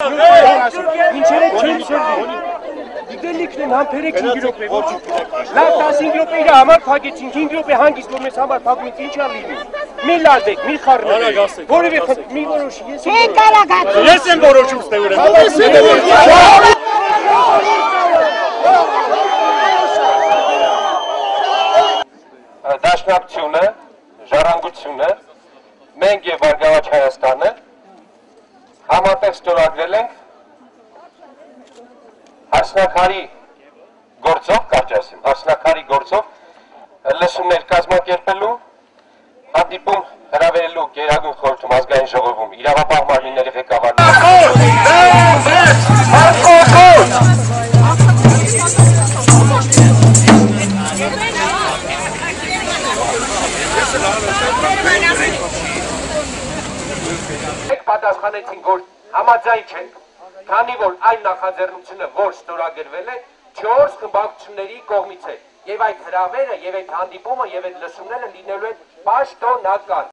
Գիտելիքն են համբերեք 5 րոպե։ Լավ 10 րոպե իր համար փակեցին 5 րոպե հանգիստ որ մեզ համար փակում ինչ ա լինի։ Մի լալդեք, մի խառնեք։ Որևէ մի որոշի ես։ Չէ կարա գա։ Ես եմ որոշում ստե ուրեմն։ Դաշնակցությունը, ժառանգությունը, մենք եւ Բարգավաճ Հայաստանը համատեղ ստորագրել ենք Հասնակարի գործով, կարճ ասեմ, Հասնակարի գործով լսումներ կազմակերպելու, հանդիպում հրավիրելու Գերագույն խորհրդում ազգային ժողովում իրավապահ մարմինների պատասխանեցին, որ համաձայն չենք, քանի որ այն նախաձեռնությունը, որ ստորագրվել է, 4 խմբակցությունների կողմից է, եւ այդ հրավերը, եւ այդ հանդիպումը, եւ այդ լսումները լինելու են պաշտոնական։